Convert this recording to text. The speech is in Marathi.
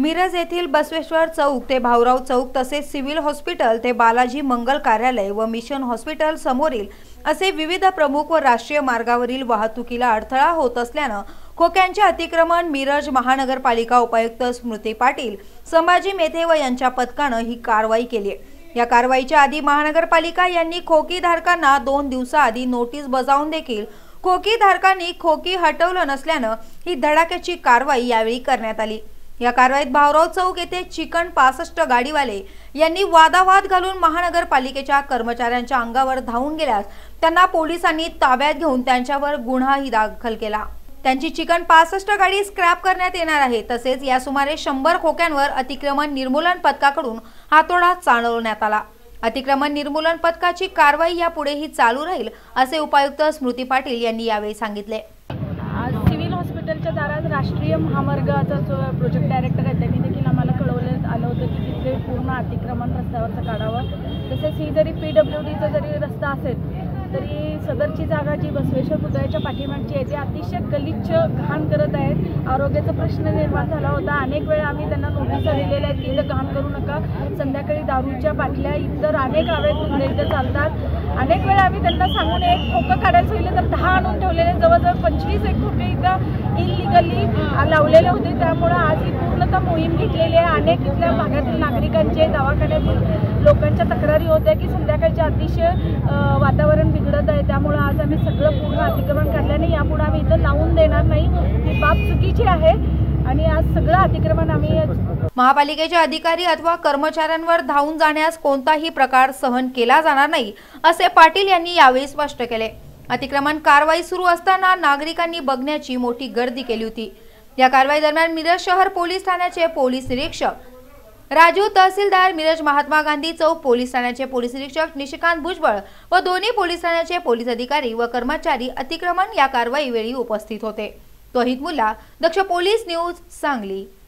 मिरज येथील बसवेश्वर चौक ते भाऊराव चौक तसेच सिव्हिल हॉस्पिटल ते बालाजी मंगल कार्यालय व मिशन हॉस्पिटल समोरील असे विविध प्रमुख व राष्ट्रीय मार्गावरील वाहतुकीला अडथळा होत असल्याने खोक्यांचे अतिक्रमण मिरज महानगरपालिका उपायुक्त स्मृती पाटील, संभाजी मेथे व यांच्या पथकाने ही कारवाई केली आहे। या कारवाईच्या आधी महानगरपालिका यांनी खोकी धारकांना 2 दिवसाआधी नोटीस बजावून देखील खोकी धारकांनी खोकी हटवलं नसल्याने ही धडाक्याची कारवाई यावेळी करण्यात आली। या कारवाईत भाऊराव चौक येथे चिकन 65 गाडीवाले यांनी वादावाद घालून महानगरपालिकेच्या कर्मचाऱ्यांच्या अंगावर धावून गेल्यास त्यांना पोलिसांनी ताब्यात घेऊन त्यांच्यावर गुन्हाही दाखल केला। त्यांची चिकन 65 गाडी स्क्रॅप करण्यात येणार आहे। तसेच या सुमारे 100 खोक्यांवर अतिक्रमण निर्मूलन पथकाकडून हातोडा चालवण्यात आला। अतिक्रमण निर्मूलन पथकाची कारवाई यापुढेही चालू राहील असे उपायुक्त स्मृती पाटील यांनी यावेळी सांगितले। आज सिव्हिल हॉस्पिटलच्या दारात राष्ट्रीय महामार्गाचा जो प्रोजेक्ट डायरेक्टर आहे त्यांनी देखील आम्हाला कळवण्यात आलं होतं की तिथे पूर्ण अतिक्रमण रस्त्यावरचं काढावं। तसेच ही जरी PWDचा जरी रस्ता असेल तरी सदरची जागा जी बसवेश्वर पुतळ्याच्या पाठीमागची आहे ती अतिशय गलिच्छ घाण करत आहेत। आरोग्याचा प्रश्न निर्माण झाला होता। अनेक वेळा आम्ही त्यांना नोटिसा दिलेल्या आहेत की इथं घाण करू नका। संध्याकाळी दारूच्या बाटल्या इतर अनेक अवैध इथं चालतात। अनेक वेळा आम्ही त्यांना सांगून एक खोकं काढायला सांगितलं तर 10 आणून ठेवलेले, जवळजवळ 25 एक खोके इथं इलिगली लावलेले होते। त्यामुळे आज ही पूर्णतः मोहीम घेतलेली आहे। अनेक इथल्या भागातील नागरिकांचे, दवाखान्यातील लोकांच्या तक्रारी होत्या की संध्याकाळचे अतिशय वातावरण बिघडत आहे। त्यामुळे आज आम्ही सगळं पूर्ण अतिक्रमण काढल्याने यापुढे आम्ही इथं लावून देणार नाही। ही बाब चुकीची आहे आणि आज सगळं अतिक्रमण आम्ही महापालिकेचे अधिकारी अथवा कर्मचाऱ्यांवर धावून जाण्यास कोणताही प्रकार सहन केला जाणार नाही असे पाटील यांनी यावेळी स्पष्ट केले। अतिक्रमण कारवाई सुरू असताना नागरिकांनी बघण्याची मोठी गर्दी केली होती। या कारवाई दरम्यान मिरज शहर पोलीस ठाण्याचे पोलीस निरीक्षक राजू, तहसीलदार मिरज महात्मा गांधी चौक पोलीस ठाण्याचे पोलीस निरीक्षक निशिकांत भुजबळ व दोन्ही पोलीस ठाण्याचे पोलीस अधिकारी व कर्मचारी अतिक्रमण या कारवाई वेळी उपस्थित होते। Tohid Mulla, Daksh police news, Sangli.